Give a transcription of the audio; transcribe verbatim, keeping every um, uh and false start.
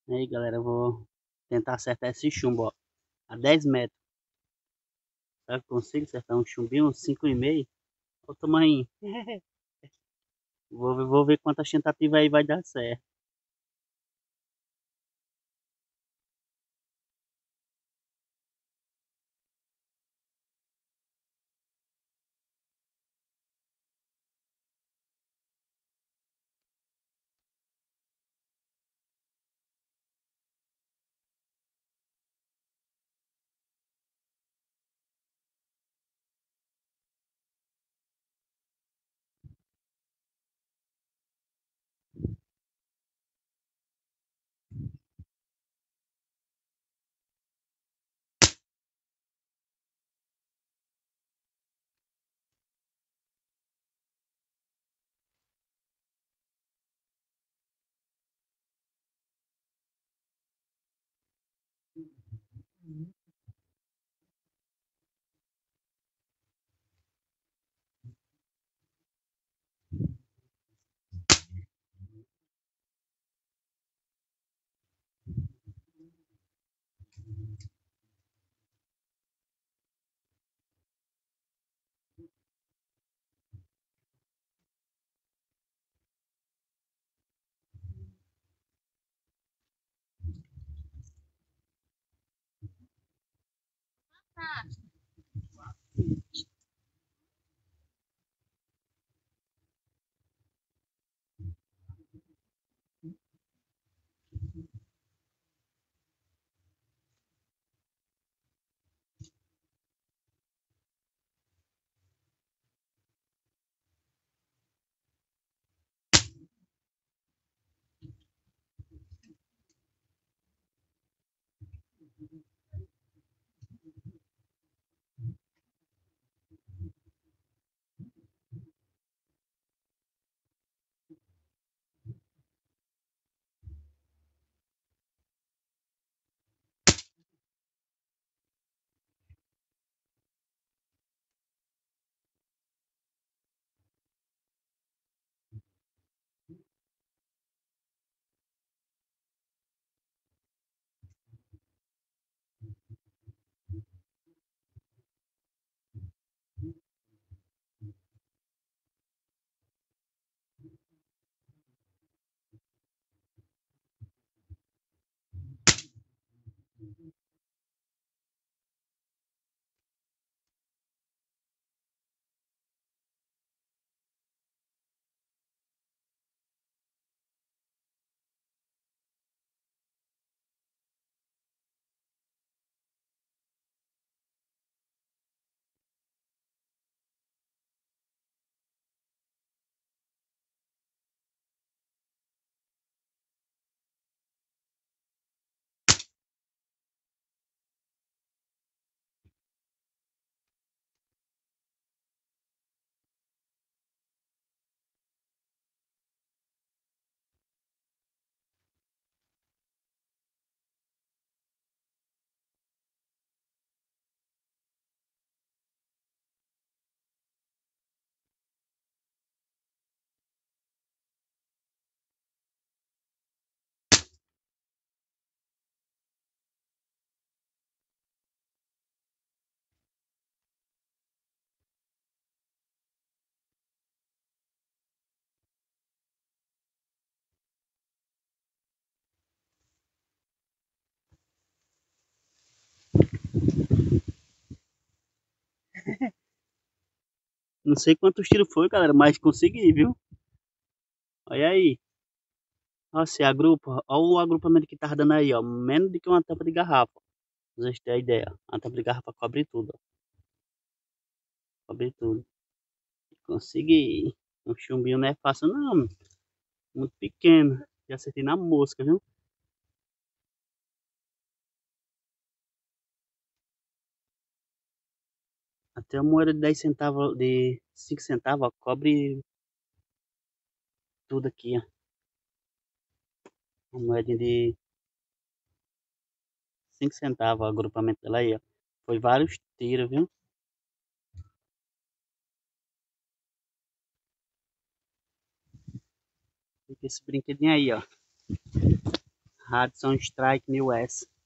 E aí, galera, eu vou tentar acertar esse chumbo, ó. A dez metros. Será que eu consigo acertar um chumbinho? Uns cinco e meio? Olha o tamanho. Vou, ver- vou ver quantas tentativas aí vai dar certo. Não sei quantos tiros foi, galera, mas consegui, viu? Olha aí. Nossa, e a grupo, olha o agrupamento que tava dando aí, ó. Menos do que uma tampa de garrafa. Pra vocês terem a ideia. Uma tampa de garrafa cobre tudo, ó. Cobre tudo. Consegui. Um chumbinho não é fácil, não. Muito pequeno. Já acertei na mosca, viu? Até a moeda de dez centavos, de cinco centavos, ó, cobre tudo aqui, ó. Uma moedinha de cinco centavos, o agrupamento dela aí, ó. Foi vários tiros, viu? Fica esse brinquedinho aí, ó. Hudson Strike New S.